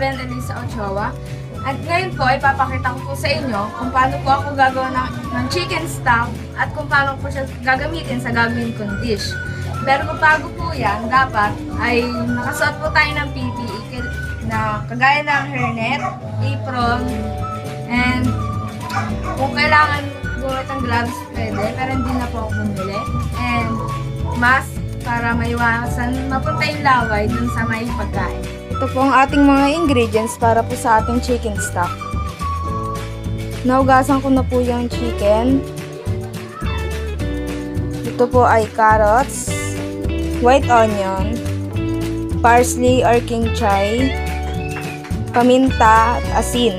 nagbebenta din sa Ochoa. At ngayon po, ipapakita ko po sa inyo kung paano po ako gagawa ng chicken stock at kung paano po siya gagamitin sa gagawin kong dish. Pero bago po yan, dapat ay nakasuot po tayo ng PPE na kagaya ng hairnet, apron, and kung kailangan gumamit ng gloves, pwede, pero hindi na po ako bumili. And mask para maiwasan mapunta yung laway dun sa may pagkain. Ito po ang ating mga ingredients para po sa ating chicken stock. Naugasan ko na po yung chicken. Ito po ay carrots, white onion, parsley or king chai, paminta at asin.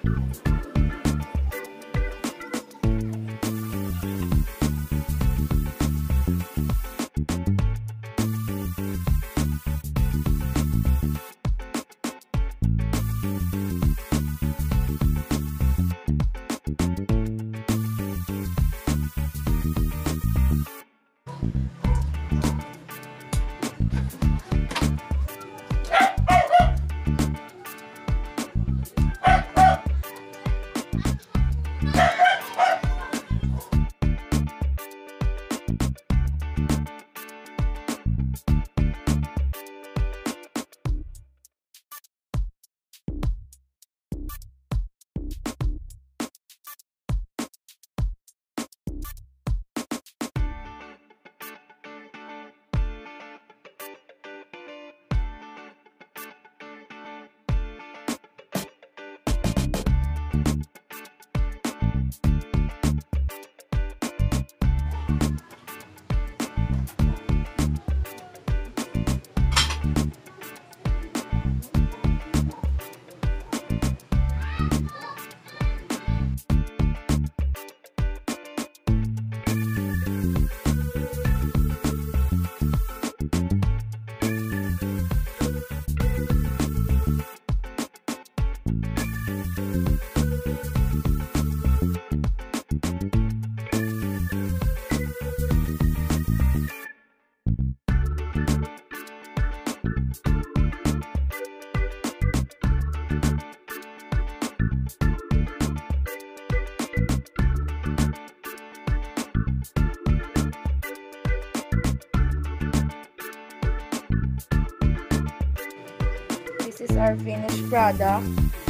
This is our finished product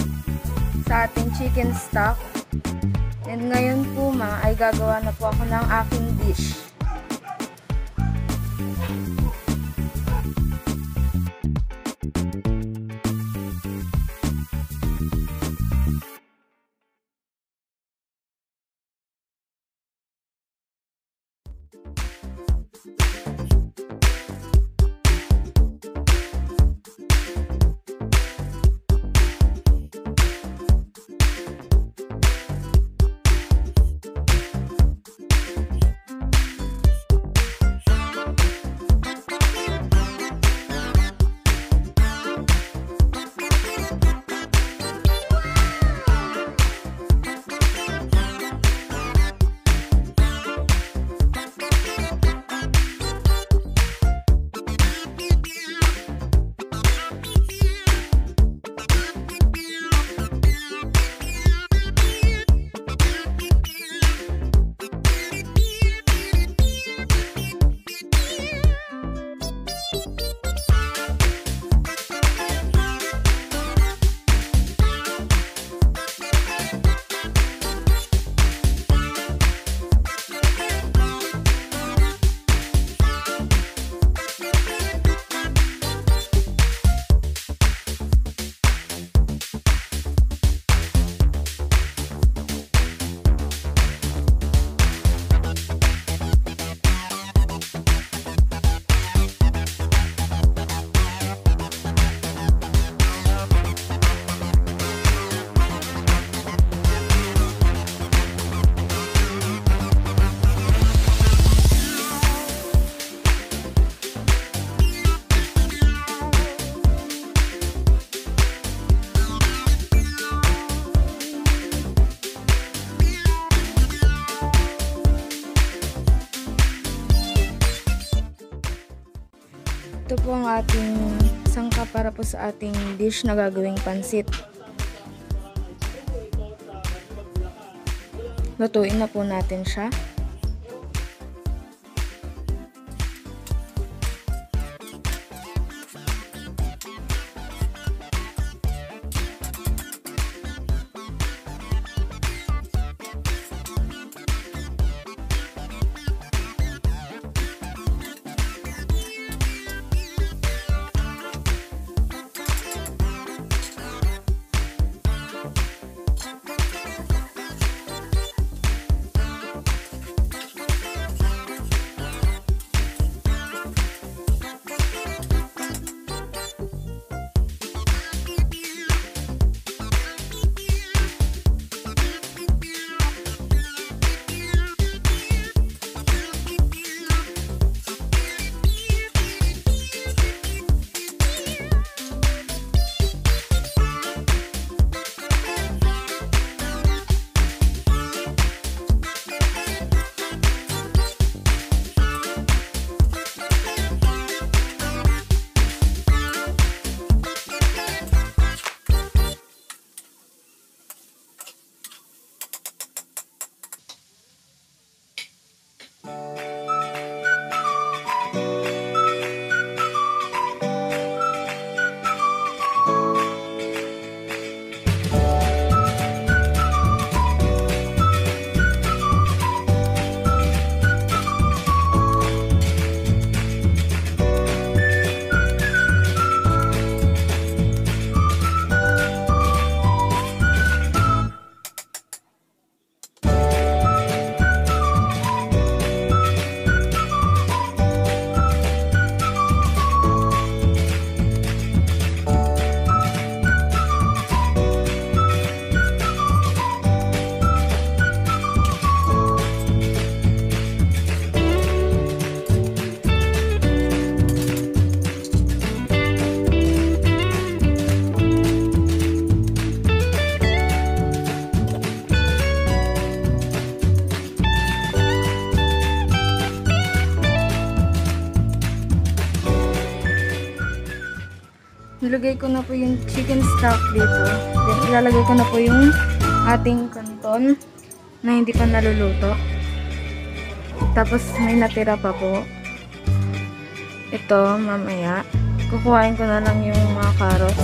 sa ating chicken stock. And ngayon po ay gagawa na po ako ng aking dish. Ito po ang ating sangkap para po sa ating dish na gagawing pansit. Lutuin na po natin siya. ilagay ko na po yung chicken stock dito. Then, ilalagay ko na po yung ating kanton na hindi pa naluluto. Tapos, may natira pa po. Ito, mamaya. Kukuhain ko na lang yung mga carrots.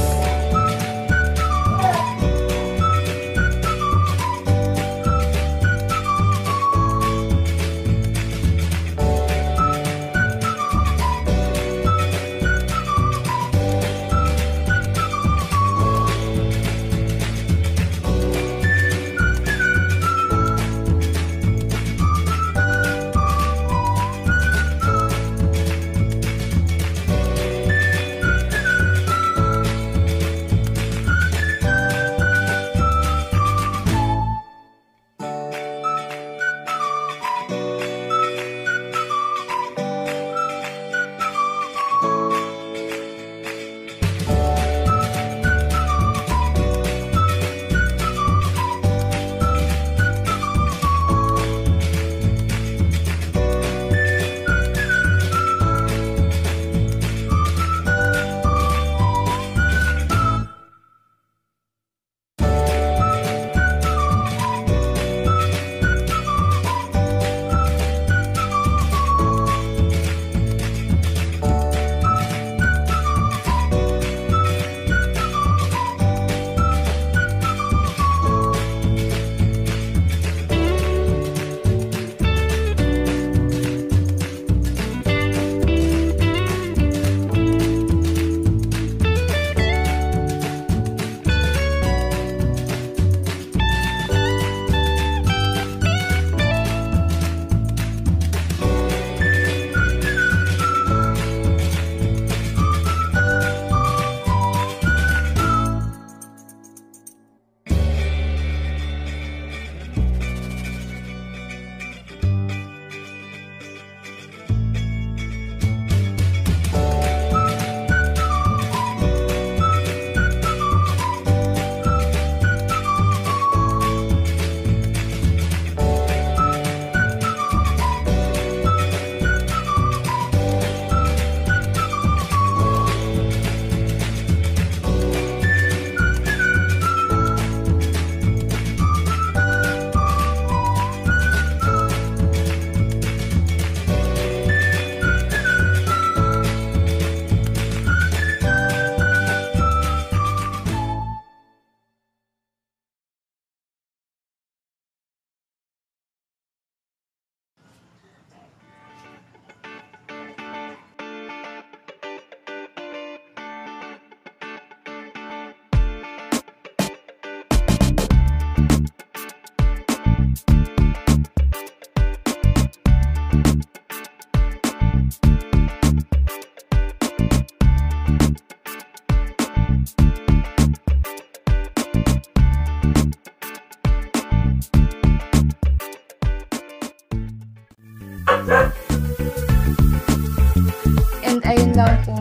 And ayun lang po.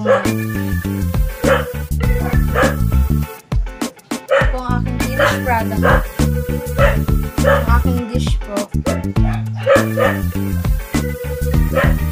Ito po ang aking finished product. Ang aking dish po.